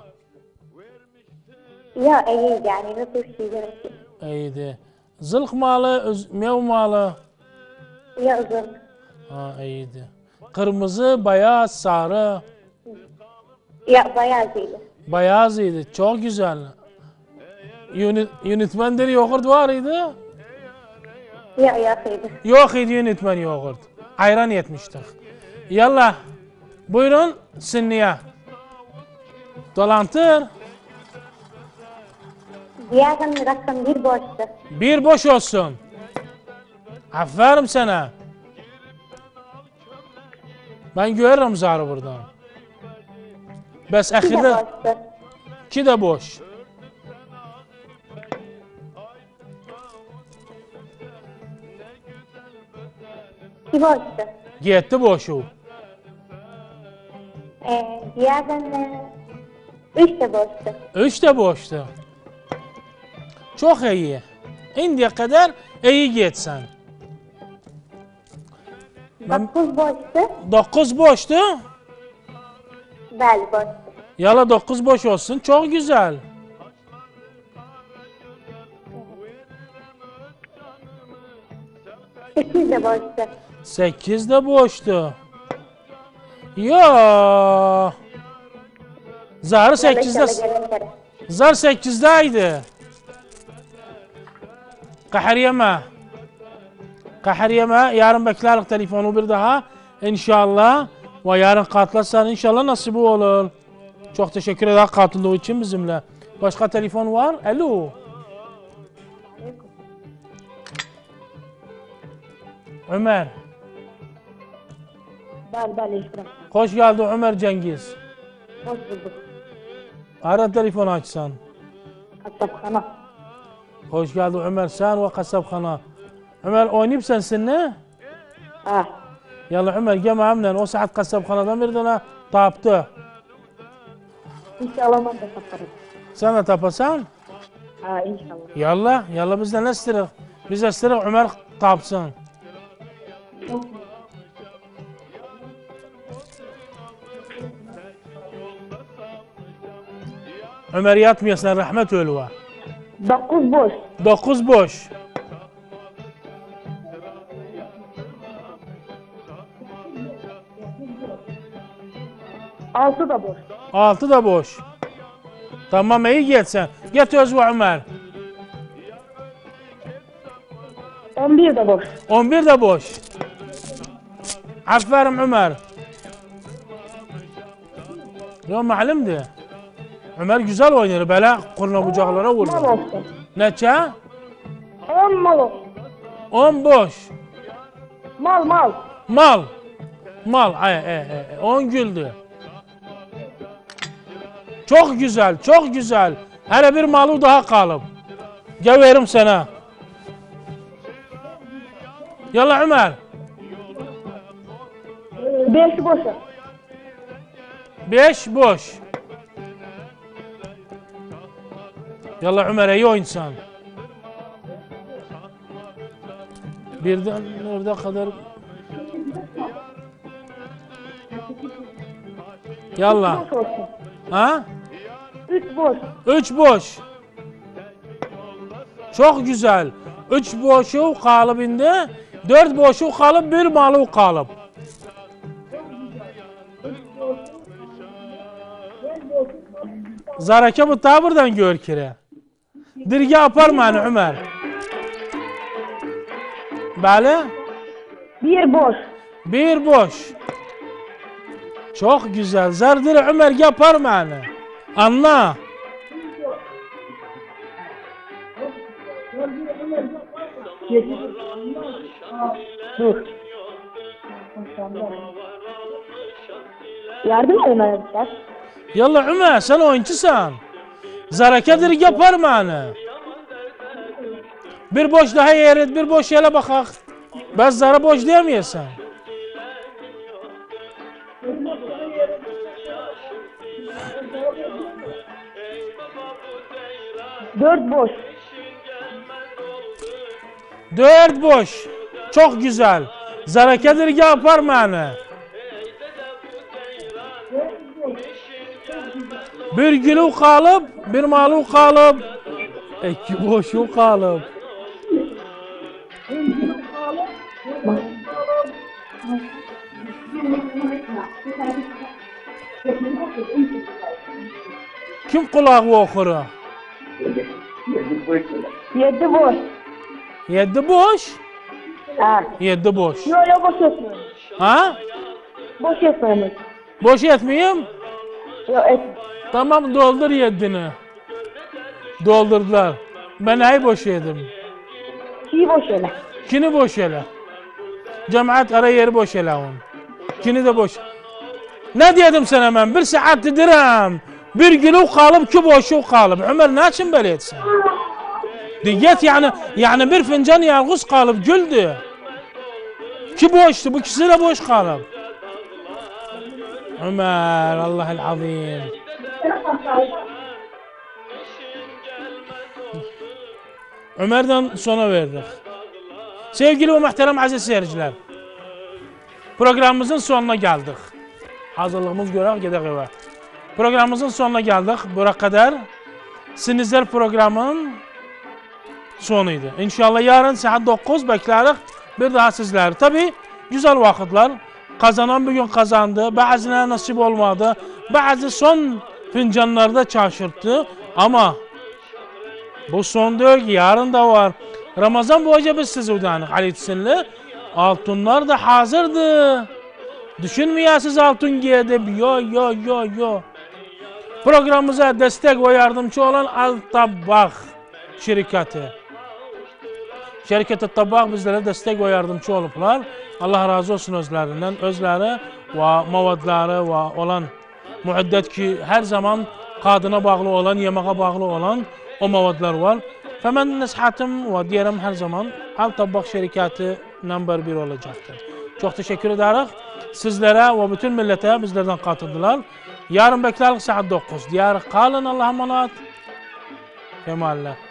Ya iyi yani ne tür şeyler olsun. İyiydi. Zılk malı, öz- mev malı. Ya uzun. Ha iyiydi. Kırmızı, beyaz, sarı. Ya bayağı değil. Beyaz idi. Çok güzel. Yönet, yönetmenleri yoğurt var idi. Ya yakıydı. Yok idi yönetmen yoğurt. Ayran yetmiştik. Yallah. Buyurun sinniye. Dolantır. Diğerden rakam bir boştu. Bir boş olsun. Aferin sana. Ben görürüm zarı buradan. Bes Bir de ahirde boştu. iki de boş. İki boştu. Gitti boşu. Yani üç de boştu. Üç de boştu. Çok iyi. İndiye kadar iyi geçsen. Dokuz boştu. Dokuz boştu. Bəli, boştu. Yala dokuz boş olsun. Çok güzel. Sekiz de boştu. Sekiz de boştu. Yo. Zarı sekizde. Zar sekizdeydi. Kahır yeme. Kahır yeme. Yarın beklerik telefonu bir daha. İnşallah. Ve yarın katlarsan inşallah nasip olur. Çok teşekkür ederim katıldığı için bizimle. Başka telefon var. Alo. Ömer. Bəli, bəli, eşidirəm. Hoş geldin Ömer Cengiz. Hoş bulduk. Ara telefon açsan. Kasapxana. Hoş geldin Ömer sen ve kasapxana. Ömer oynayıp sensin ne? Ha. Yalla Ömer gel benimle o saat kasapxanadan bir tane taptı. İnşallah mən də taparım. Sen de tapasan? Ha, inşallah. Yalla, yalla biz de ne istirik? Biz de istirik Ömer tapsın. Ömer yatmıyorsan rahmet ölüve. Dokuz boş. Dokuz boş. Altı da boş. Altı da boş. Tamam iyi geçsen. Get Özve Ömer. On bir de boş. On bir de boş. Aferin Ömer. Ya malimdi. Ömer güzel oynar. Böyle kurna bucaklara vurdu. Mal olsun. Neçe? On mal olsun. On boş. Mal mal. Mal. Mal. Ay, ay, ay. On güldü. Çok güzel, çok güzel. Her bir malı daha kalıp. Gel veririm sana. Yalla Ömer. Beşi boş. Beş boş. Yalla Ömer iyi oyunsan. Birden orada kadar. Yalla. Boş olsun. Ha? Üç boş. Üç boş. Çok güzel. Üç boşu kalıbında, dört boşu kalıp, bir malı kalıp. Zaraka bu tabirden gör kire. Dirge yapar mı hani Ömer? Böyle? Bir boş. Bir boş. Çok güzel. Zardır Ömer yapar mı hani? Anla. Dur. Yardım edin arkadaşlar. Yalla Ömer sen oyuncusan. Zaraka dirge yapar mı hani? Bir boş daha yer et, bir boş yere bakak. Ben zara boş diyemiyorsan. Dört boş. Dört boş. Çok güzel. Zaraka dirge yapar mı hani? Bir gülü kalıp, bir malı kalıp. İki boşu kalıp. Kim kulağı okur? Yedi boş. Yedi boş. Ha. Yedi boş. Yok yok boş etmiyorum. Ha? Boş etmiyorum. Boş etmeyeyim. Yok et. Tamam doldur yedini. Doldurdular. Ben ay boş yedim. İyi boş ele. Kini boş ele. Cemaat ara yeri boş ele on. Kini de boş. Ne dedim sana ben? Bir saat direm. Bir günü kalıp ki boşu kalıp. Ömer ne için böyle etsin? Diyet yani yani bir fincan yalğız kalıp güldü. Ki boştu bu ikisi de boş kalıp. Ömer, Allah'el azim. Ömer'den sona verdik. Sevgili ve muhterem aziz seyirciler, programımızın sonuna geldik. Hazırlığımız göre gidelim eve. Programımızın sonuna geldik. Buraya kadar Sinizler programın sonuydu. İnşallah yarın saat dokuz bekleriz bir daha sizler. Tabi güzel vakitler. Kazanan bugün kazandı. Bazılarına nasip olmadı. Bazı son fincanlarda şaşırttı. Ama bu son değil ki, yarın da var. Ramazan boyunca biz sizi uyanık Aleyhisselam. Altınlar da hazırdı. Düşünmeyəsiniz altın giyedip. Yo yo yo yo. Programımıza destek ve yardımcı olan Al-Tabbaq şirketi. Şirket Al-Tabbaq bizlere destek ve yardımcı olublar. Allah razı olsun özlerinden. Özleri ve mavadları ve olan müddət ki her zaman kadına bağlı olan, yemeğe bağlı olan o mavadlar var. Ve ben nasihatim ve diyelim her zaman Al-Tabbaq şirketi number bir olacaktır. Çok teşekkür ederiz. Sizlere ve bütün millete bizlerden katıldılar. Yarın bekleriz saat dokuz. Diyar kalın, Allah'a emanet. Kemal'le.